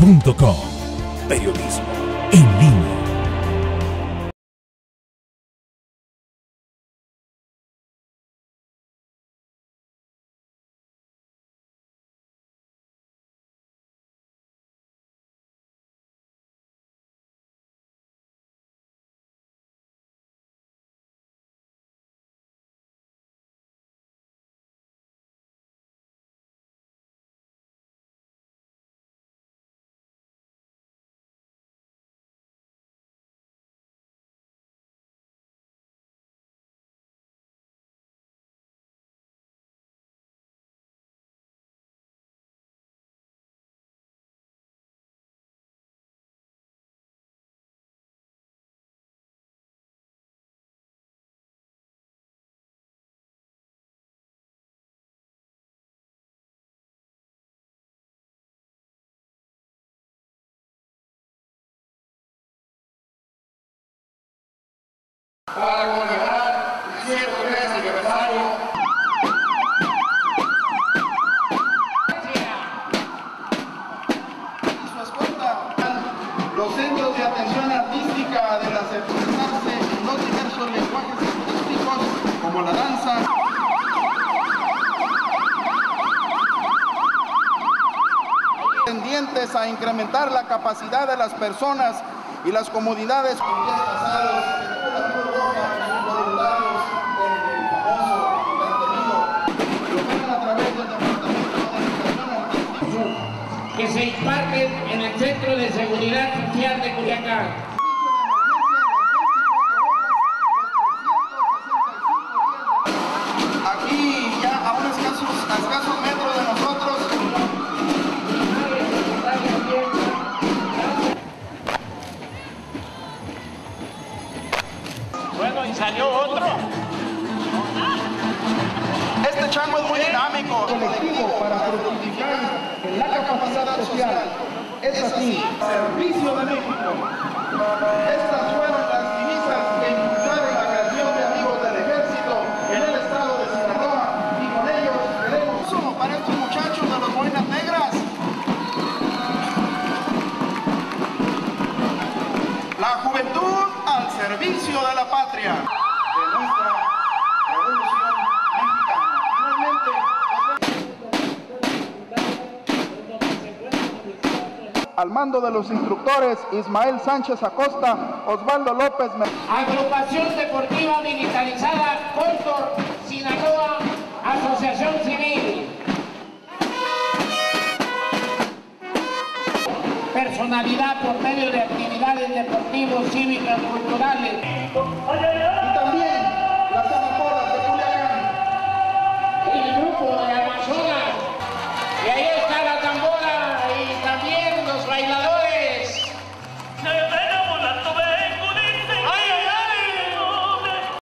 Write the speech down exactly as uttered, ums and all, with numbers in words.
punto com. Periodismo en línea. Para conmemorar el ciento tres aniversario su escolta, los centros de atención artística de las expresarse en los diversos lenguajes artísticos como la danza, tendientes a incrementar la capacidad de las personas y las comodidades con días pasados. Que se imparten en el Centro de Seguridad Social de Culiacán. Aquí ya a unos escasos, a escasos metros de nosotros. Bueno, y salió otro. Este chango es muy dinámico. Colectivo para fructificar en la capacidad social. Es así, Servicio de México. Estas fueron las divisas que impulsaron la creación de Amigos del Ejército en el estado de Sinaloa, y con ellos queremos uno para estos muchachos de los Molinas Negras. La juventud al servicio de la patria, de nuestra revolución mexicana. Al mando de los instructores Ismael Sánchez Acosta, Osvaldo López. Agrupación Deportiva Militarizada Cóndor, Sinaloa, Asociación Civil. Personalidad por medio de actividades deportivas, cívicas, culturales.